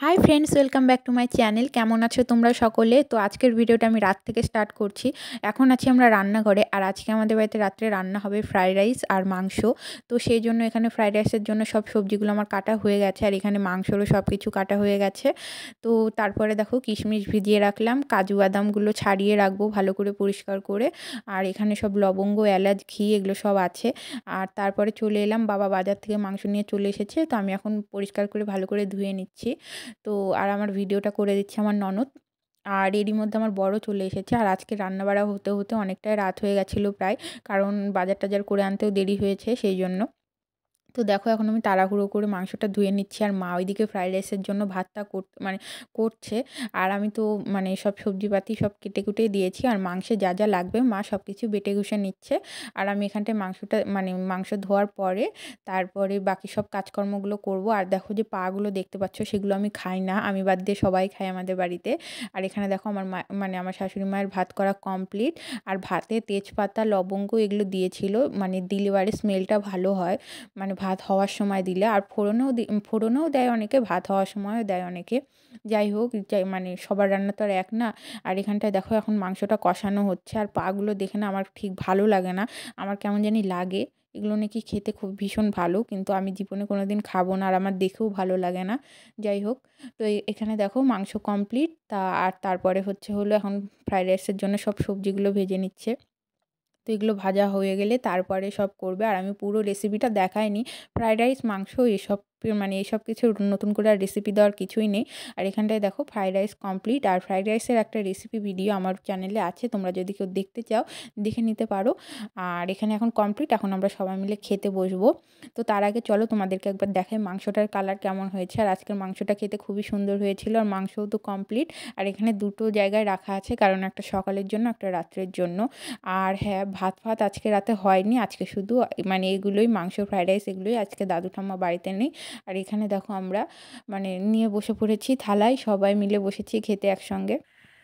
High friends, welcome back to my channel. কেমন আছো তোমরা সকলে? তো আজকের ভিডিওটা আমি রাত থেকে স্টার্ট করছি। এখন আছি আমরা রান্নাঘরে, আর আজকে আমাদের বাড়িতে রাত্রে রান্না হবে ফ্রাইড রাইস আর মাংস। তো সেই জন্য এখানে ফ্রাইড রাইসের জন্য সব সবজিগুলো আমার কাটা হয়ে গেছে, আর এখানে মাংসরও সব কিছু কাটা হয়ে গেছে। তো তারপরে দেখো কিশমিশ ভিজিয়ে রাখলাম, কাজু বাদামগুলো ছাড়িয়ে রাখবো ভালো করে পরিষ্কার করে। আর এখানে সব লবঙ্গ, এলাচ, ঘি এগুলো সব আছে। আর তারপরে চলে এলাম, বাবা বাজার থেকে মাংস নিয়ে চলে এসেছে, তো আমি এখন পরিষ্কার করে ভালো করে ধুয়ে নিচ্ছি। তো আর আমার ভিডিওটা করে দিচ্ছে আমার ননদ। আর এরই মধ্যে আমার বড় চলে এসেছে, আর আজকে রান্নাবাড়া হতে হতে অনেকটাই রাত হয়ে গেছিলো প্রায়, কারণ বাজার টাজার করে আনতেও দেরি হয়েছে সেই জন্য। তো দেখো এখন আমি তাড়াহুড়ো করে মাংসটা ধুয়ে নিচ্ছি, আর মা ওইদিকে ফ্রাইড রাইসের জন্য ভাতটা করছে। আর আমি তো সব সবজিপাতি সব কেটে কুটে দিয়েছি, আর মাংসে যা যা লাগবে মা সব কিছু বেটে ঘষে নিচ্ছে। আর আমি এখানটায় মাংসটা মাংস ধোয়ার পরে তারপরে বাকি সব কাজকর্মগুলো করব। আর দেখো যে পাগুলো দেখতে পাচ্ছ, সেগুলো আমি খাই না, আমি বাদ দিয়ে সবাই খায় আমাদের বাড়িতে। আর এখানে দেখো আমার মা আমার শাশুড়ি মায়ের ভাত করা কমপ্লিট। আর ভাতে তেজপাতা, লবঙ্গ এগুলো দিয়েছিল, দিলে বারে স্মেলটা ভালো হয়, ভাত হওয়ার সময় দিলে। আর ফোড়নেও দেয় অনেকে, ভাত হওয়ার সময়ও দেয় অনেকে। যাই হোক, সবার রান্না তো আর এক না। আর এখানটায় দেখো এখন মাংসটা কষানো হচ্ছে, আর পাগুলো দেখে না আমার ঠিক ভালো লাগে না, আমার কেমন জানি লাগে। এগুলো নাকি খেতে খুব ভীষণ ভালো, কিন্তু আমি জীবনে কোনো দিন খাবো না, আর আমার দেখেও ভালো লাগে না। যাই হোক, তো এখানে দেখো মাংস কমপ্লিট। আর তারপরে হলো এখন ফ্রাইড রাইসের জন্য সব সবজিগুলো ভেজে নিচ্ছে। তো এগুলো ভাজা হয়ে গেলে তারপরে সব করবে। আর আমি পুরো রেসিপিটা দেখাইনি, ফ্রাইড রাইস, মাংস এসব এসব কিছু নতুন করে আর রেসিপি দেওয়ার কিছুই নেই। আর এখানটায় দেখো ফ্রাইড রাইস কমপ্লিট, আর ফ্রাইড রাইসের একটা রেসিপি ভিডিও আমার চ্যানেলে আছে, তোমরা যদি কেউ দেখতে চাও দেখে নিতে পারো। আর এখানে এখন কমপ্লিট, এখন আমরা সবাই মিলে খেতে বসবো। তো তার আগে চলো তোমাদেরকে একবার দেখাই মাংসটার কালার কেমন হয়েছে। আর আজকের মাংসটা খেতে খুবই সুন্দর হয়েছিল, আর মাংসও তো কমপ্লিট। আর এখানে দুটো জায়গায় রাখা আছে, কারণ একটা সকালের জন্য, একটা রাত্রের জন্য। আর হ্যাঁ, ভাত আজকে রাতে হয়নি, আজকে শুধু এগুলোই মাংস, ফ্রাইড রাইস এগুলোই আজকে, দাদু ঠাম্মা বাড়িতে নেই। আর এখানে দেখো আমরা নিয়ে বসে পড়েছি থালায়, সবাই মিলে বসেছি খেতে একসঙ্গে।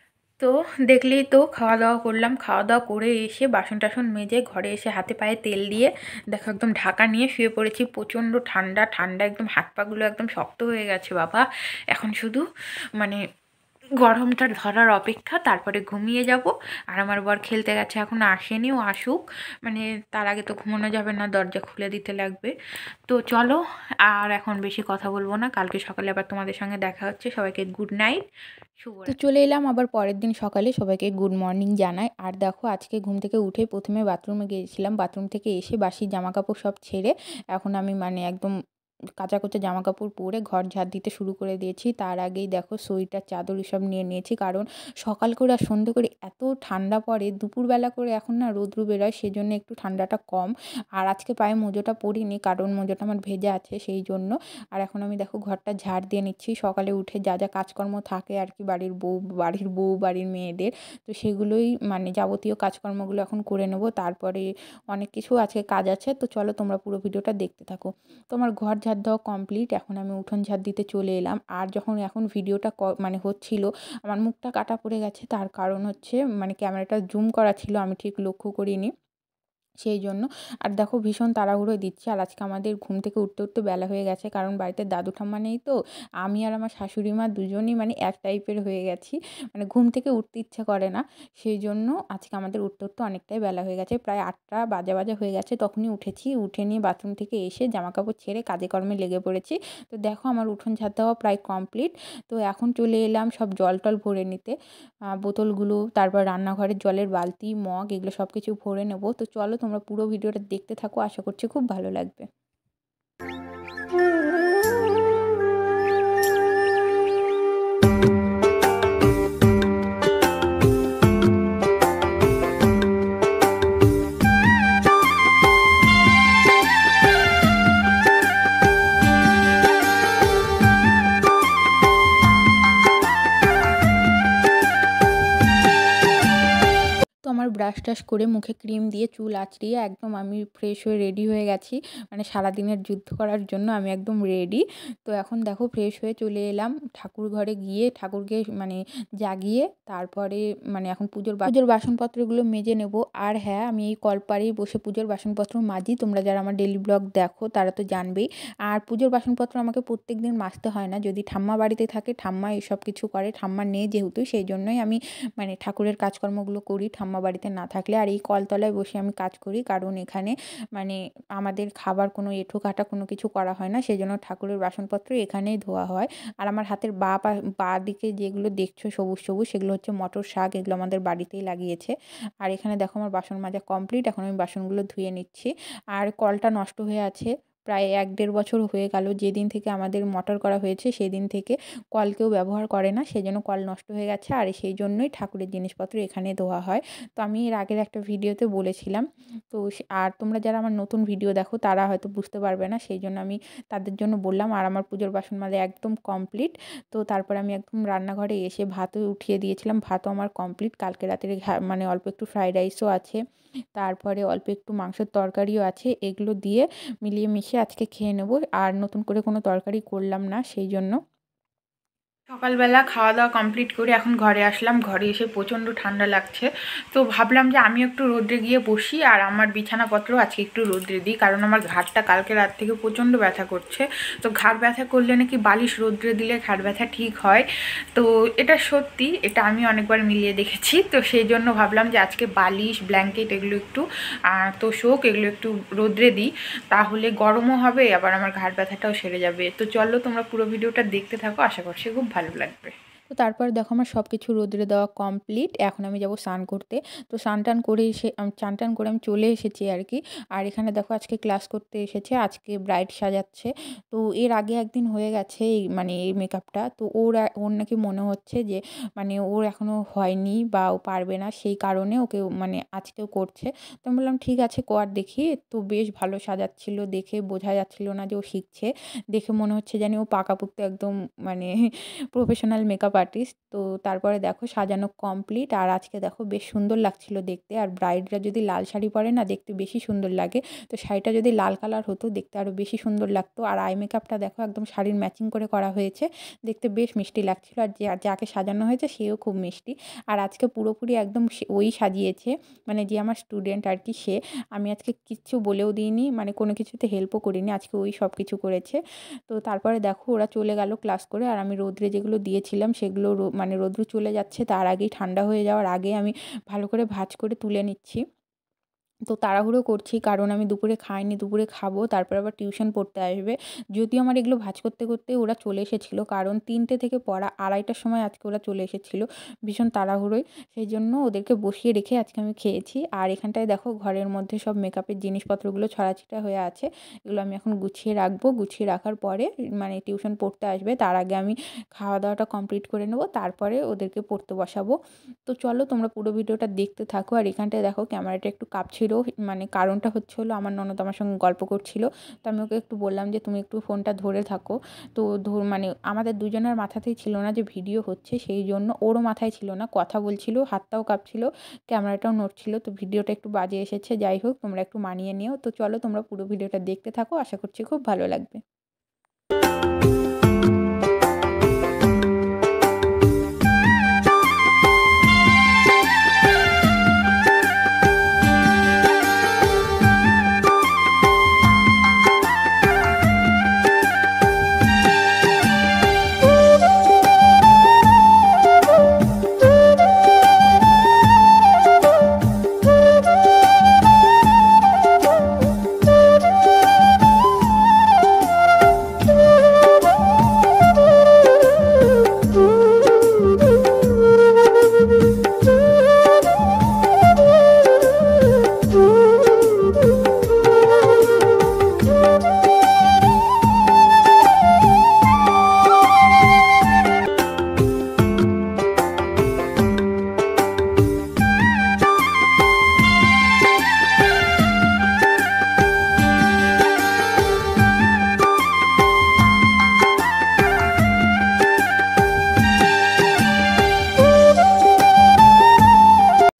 তো দেখলেই তো, খাওয়া দাওয়া করলাম, খাওয়া দাওয়া করে এসে বাসন টাসন মেজে ঘরে এসে হাতে পায়ে তেল দিয়ে দেখো একদম ঢাকা নিয়ে শুয়ে পড়েছি। প্রচণ্ড ঠান্ডা ঠান্ডা, একদম হাত পাগুলো একদম শক্ত হয়ে গেছে বাবা। এখন শুধু মানে গরমটা ধরার অপেক্ষা, তারপরে ঘুমিয়ে যাব। আর আমার বর খেলতে গেছে, এখন আসেনি, ও আসুক, তার আগে তো ঘুমানো যাবে না, দরজা খুলে দিতে লাগবে। তো চলো, আর এখন বেশি কথা বলবো না, কালকে সকালে আবার তোমাদের সঙ্গে দেখা হচ্ছে। সবাইকে গুড নাইট, তো চলে এলাম আবার পরের দিন সকালে, সবাইকে গুড মর্নিং জানাই। আর দেখো আজকে ঘুম থেকে উঠে প্রথমে বাথরুমে গিয়েছিলাম, বাথরুম থেকে এসে বাসি জামাকাপড় সব ছেড়ে এখন আমি একদম কাঁচা কুচা জামা কাপড় পরে ঘর ঝাড় দিতে শুরু করে দিয়েছি। তার আগেই দেখো সোয়েটার, চাদর এসব নিয়ে নিয়েছি, কারণ সকাল করে আর সন্ধ্যে করে এত ঠান্ডা পড়ে, দুপুরবেলা করে এখন না রৌদ্র বেরোয়, সেজন্য একটু ঠান্ডাটা কম। আর আজকে পায়ে মোজোটা পরিনি, কারণ মোজোটা আমার ভেজা আছে সেই জন্য। আর এখন আমি দেখো ঘরটা ঝাড় দিয়ে নিচ্ছি, সকালে উঠে যা যা কাজকর্ম থাকে আর কি, বাড়ির মেয়েদের, তো সেগুলোই যাবতীয় কাজকর্মগুলো এখন করে নেব। তারপরে অনেক কিছু আছে, কাজ আছে, তো চলো তোমরা পুরো ভিডিওটা দেখতে থাকো। তো আমার ঘর ঝাড় দেওয়া কমপ্লিট, এখন আমি উঠোন ঝাড় দিতে চলে এলাম। আর যখন এখন ভিডিওটা হচ্ছিল, আমার মুখটা কাটা পড়ে গেছে, তার কারণ হচ্ছে ক্যামেরাটা জুম করা ছিল, আমি ঠিক লক্ষ্য করিনি সেই জন্য। আর দেখো ভীষণ তাড়াহুড়োয় দিচ্ছি, আর আজকে আমাদের ঘুম থেকে উঠতে উঠতে বেলা হয়ে গেছে, কারণ বাড়িতে দাদু ঠাম্মা নেই, তো আমি আর আমার শাশুড়ি মা দুজনই এক টাইপের হয়ে গেছি, ঘুম থেকে উঠতে ইচ্ছা করে না। সেই জন্য আজকে আমাদের উঠতে উঠতে অনেকটাই বেলা হয়ে গেছে, প্রায় 8টা বাজা হয়ে গেছে, তখনই উঠেছি। উঠে নিয়ে বাথরুম থেকে এসে জামাকাপড় ছেড়ে কাজে কর্মে লেগে পড়েছি। তো দেখো আমার উঠোন ঝাড় দেওয়া প্রায় কমপ্লিট। তো এখন চলে এলাম সব জল টল ভরে নিতে, বোতলগুলো, তারপর রান্নাঘরের জলের বালতি, মগ এগুলো সব কিছু ভরে নেব। তো চলো তোমরা পুরো ভিডিওটা দেখতে থাকো, আশা করছি খুব ভালো লাগবে। ব্রাশ টাশ করে মুখে ক্রিম দিয়ে চুল আঁচড়িয়ে একদম আমি ফ্রেশ হয়ে রেডি হয়ে গেছি, মানে সারাদিনের যুদ্ধ করার জন্য আমি একদম রেডি। তো এখন দেখো ফ্রেশ হয়ে চলে এলাম ঠাকুর ঘরে, গিয়ে ঠাকুরকে মানে জাগিয়ে তারপরে মানে এখন পুজোর বাসনপত্রগুলো মেজে নেব। আর হ্যাঁ, আমি এই কলপাড়েই বসে পুজোর বাসনপত্র মাজি। তোমরা যারা আমার ডেইলি ব্লগ দেখো তারা তো জানবেই। আর পুজোর বাসনপত্র আমাকে প্রত্যেক দিন মাজতে হয় না, যদি ঠাম্মা বাড়িতে থাকে ঠাম্মা এসব কিছু করে। ঠাম্মা নেই যেহেতু, সেই জন্যই আমি মানে ঠাকুরের কাজকর্মগুলো করি ঠাম্মা বাড়িতে না থাকলে। আর এই কলতলায় বসে আমি কাজ করি, কারণ এখানে মানে আমাদের খাবার কোনো এঁঠো কাটা কোনো কিছু করা হয় না, সেই জন্য ঠাকুরের বাসনপত্র এখানেই ধোয়া হয়। আর আমার হাতের বাঁ দিকে যেগুলো দেখছো সবুজ সবুজ, সেগুলো হচ্ছে মটর শাক, এগুলো আমাদের বাড়িতেই লাগিয়েছে। আর এখানে দেখো আমার বাসন মাজা কমপ্লিট, এখন আমি বাসনগুলো ধুয়ে নিচ্ছি। আর কলটা নষ্ট হয়ে আছে, প্রায় 1-1.5 বছর হয়ে গেল যেদিন থেকে আমাদের মোটর করা হয়েছে, সেদিন থেকে কল কেউ ব্যবহার করে না, সেজন্য কল নষ্ট হয়ে গেছে। আর সেই জন্যই ঠাকুরের জিনিসপত্র এখানে ধোয়া হয়। তো আমি এর আগের একটা ভিডিওতে বলেছিলাম। তো আর তোমরা যারা আমার নতুন ভিডিও দেখো তারা হয়তো বুঝতে পারবে না, সেই জন্য আমি তাদের জন্য বললাম। আর আমার পুজোর বাসন মাজা একদম কমপ্লিট। তো তারপরে আমি একদম রান্নাঘরে এসে ভাতও উঠিয়ে দিয়েছিলাম, ভাতও আমার কমপ্লিট। কালকে রাতের মানে অল্প একটু ফ্রাইড রাইসও আছে, তারপরে অল্প একটু মাংসের তরকারিও আছে, এগুলো দিয়ে মিলিয়ে মিশিয়ে আজকে খেয়ে নেব। আর নতুন করে কোনো তরকারি করলাম না, সেই জন্য। সকালবেলা খাওয়া দাওয়া কমপ্লিট করে এখন ঘরে আসলাম। ঘরে এসে প্রচণ্ড ঠান্ডা লাগছে, তো ভাবলাম যে আমি একটু রোদ্রে গিয়ে বসি আর আমার বিছানাপত্র আজকে একটু রোদ্রে দিই, কারণ আমার ঘাড়টা কালকে রাত থেকে প্রচণ্ড ব্যথা করছে। তো ঘাড় ব্যথা করলে নাকি বালিশ রোদ্রে দিলে ঘাড় ব্যথা ঠিক হয়। তো এটা সত্যি, এটা আমি অনেকবার মিলিয়ে দেখেছি। তো সেই জন্য ভাবলাম যে আজকে বালিশ ব্ল্যাঙ্কেট এগুলো একটু তোষক এগুলো একটু রোদ্রে দিই, তাহলে গরমও হবে আবার আমার ঘাড় ব্যথাটাও সেরে যাবে। তো চলো তোমরা পুরো ভিডিওটা দেখতে থাকো, আশা করছি খুব ভালো লাগবে। তো তারপর দেখো আমার সব কিছু রোদ্রে দেওয়া কমপ্লিট, এখন আমি যাব স্নান করতে। তো স্নান টান করে এসে চান টান করে আমি চলে এসেছি আর কি। আর এখানে দেখো আজকে ক্লাস করতে এসেছে, আজকে ব্রাইড সাজাচ্ছে। তো এর আগে একদিন হয়ে গেছে এই মানে এই মেকআপটা, তো ওর নাকি মনে হচ্ছে যে মানে ওর এখনও হয়নি বা ও পারবে না, সেই কারণে ওকে মানে আজকেও করছে। তো আমি বললাম ঠিক আছে কর দেখি। তো বেশ ভালো সাজাচ্ছিল, দেখে বোঝা যাচ্ছিল না যে ও শিখছে, দেখে মনে হচ্ছে জানি ও পাকাপোক্ত একদম মানে প্রফেশনাল মেকআপ আর্টিস্ট। তো তারপরে দেখো সাজানো কমপ্লিট, আর আজকে দেখো বেশ সুন্দর লাগছিল দেখতে। আর ব্রাইডরা যদি লাল শাড়ি পরে না, দেখতে বেশি সুন্দর লাগে। তো শাড়িটা যদি লাল কালার হতো দেখতে আরও বেশি সুন্দর লাগতো। আর আই মেকআপটা দেখো একদম শাড়ির ম্যাচিং করে করা হয়েছে, দেখতে বেশ মিষ্টি লাগছিল। আর যাকে সাজানো হয়েছে সেও খুব মিষ্টি। আর আজকে পুরোপুরি একদম ওই সাজিয়েছে, মানে যে আমার স্টুডেন্ট আর কি সে। আমি আজকে কিচ্ছু বলেও দিইনি, মানে কোনো কিছুতে হেল্পও করিনি, আজকে ওই সব কিছু করেছে। তো তারপরে দেখো ওরা চলে গেল ক্লাস করে, আর আমি রোদ্রে যেগুলো দিয়েছিলাম সেগুলো মানে রোদ্রু চলে যাচ্ছে, তার আগেই ঠান্ডা হয়ে যাওয়ার আগে আমি ভালো করে ভাঁজ করে তুলে নিচ্ছি। তো তাড়াহুড়ো করছি, কারণ আমি দুপুরে খাইনি, দুপুরে খাবো, তারপর আবার টিউশন পড়তে আসবে। যদিও আমার এগুলো ভাঁজ করতে করতে ওরা চলে এসেছিলো, কারণ 3টে থেকে পড়া, 2:30টার সময় আজকে ওরা চলে এসেছিলো ভীষণ তাড়াহুড়োয়। সেই জন্য ওদেরকে বসিয়ে রেখে আজকে আমি খেয়েছি। আর এখানটায় দেখো ঘরের মধ্যে সব মেকআপের জিনিসপত্রগুলো ছড়াছিটা হয়ে আছে, এগুলো আমি এখন গুছিয়ে রাখবো। গুছিয়ে রাখার পরে মানে টিউশন পড়তে আসবে, তার আগে আমি খাওয়া দাওয়াটা কমপ্লিট করে নেবো, তারপরে ওদেরকে পড়তে বসাবো। তো চলো তোমরা পুরো ভিডিওটা দেখতে থাকো। আর এখানটায় দেখো ক্যামেরাটা একটু কাঁপছিল, মানে কারণটা হচ্ছে হলো আমার ননদ আমার সঙ্গে গল্প করছিল। তো আমি ওকে একটু বললাম যে তুমি একটু ফোনটা ধরে থাকো। তো মানে আমাদের দুজনের মাথাতেই ছিল না যে ভিডিও হচ্ছে, সেই জন্য ওরও মাথায় ছিল না, কথা বলছিল, হাতটাও কাঁপছিল, ক্যামেরাটাও নড়ছিল। তো ভিডিওটা একটু বাজে এসেছে, যাই হোক তোমরা একটু মানিয়ে নিও। তো চলো তোমরা পুরো ভিডিওটা দেখতে থাকো, আশা করছি খুব ভালো লাগবে।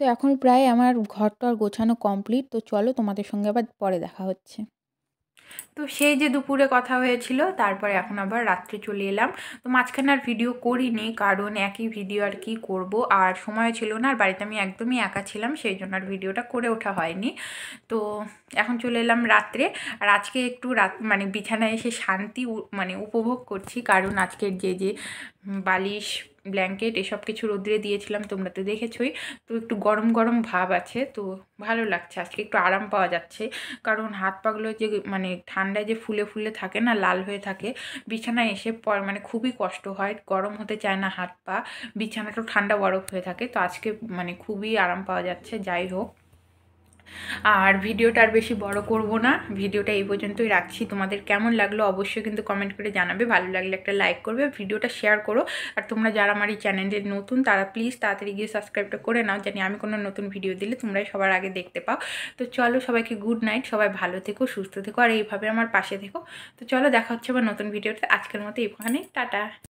এখন প্রায় আমার ঘর-টর গোছানো কমপ্লিট। তো চলো তোমাদের সঙ্গে আবার পরে দেখা হচ্ছে। তো সেই যে দুপুরে কথা হয়েছিল, তারপরে এখন আবার রাত্রে চলে এলাম। তো মাঝখানে আর ভিডিও করিনি, কারণ একই ভিডিও আর কি করব, আর সময় ছিল না, আর বাড়িতে আমি একদমই একা ছিলাম, সেই জন্য আর ভিডিওটা করে ওঠা হয়নি। তো এখন চলে এলাম রাত্রে। আর আজকে একটু মানে বিছানায় এসে শান্তি মানে উপভোগ করছি, কারণ আজকের যে বালিশ, ব্ল্যাঙ্কেট এসব কিছু রোদ্রে দিয়েছিলাম, তোমরা তো দেখেছোই। তো একটু গরম গরম ভাব আছে, তো ভালো লাগছে, আজকে একটু আরাম পাওয়া যাচ্ছে। কারণ হাত পাগুলো যে মানে ঠান্ডায় যে ফুলে ফুলে থাকে না, লাল হয়ে থাকে, বিছানায় এসে পর মানে খুবই কষ্ট হয়, গরম হতে চায় না হাত পা, বিছানাটা ঠান্ডা বরফ হয়ে থাকে। তো আজকে মানে খুবই আরাম পাওয়া যাচ্ছে। যাই হোক, আর ভিডিওটা আর বেশি বড় করব না, ভিডিওটা এই পর্যন্তই রাখছি। তোমাদের কেমন লাগলো অবশ্যই কিন্তু কমেন্ট করে জানাবে, ভালো লাগলে একটা লাইক করবে, ভিডিওটা শেয়ার করো। আর তোমরা যারা আমার এই চ্যানেলে নতুন, তারা প্লিজ তাড়াতাড়ি গিয়ে সাবস্ক্রাইবটা করে নাও, জানি আমি কোনো নতুন ভিডিও দিলে তোমরাই সবার আগে দেখতে পাও। তো চলো, সবাইকে গুড নাইট, সবাই ভালো থেকো, সুস্থ থেকো, আর এইভাবে আমার পাশে থেকো। তো চলো, দেখা হচ্ছে আবার নতুন ভিডিওতে। আজকের মতো এখানে টাটা।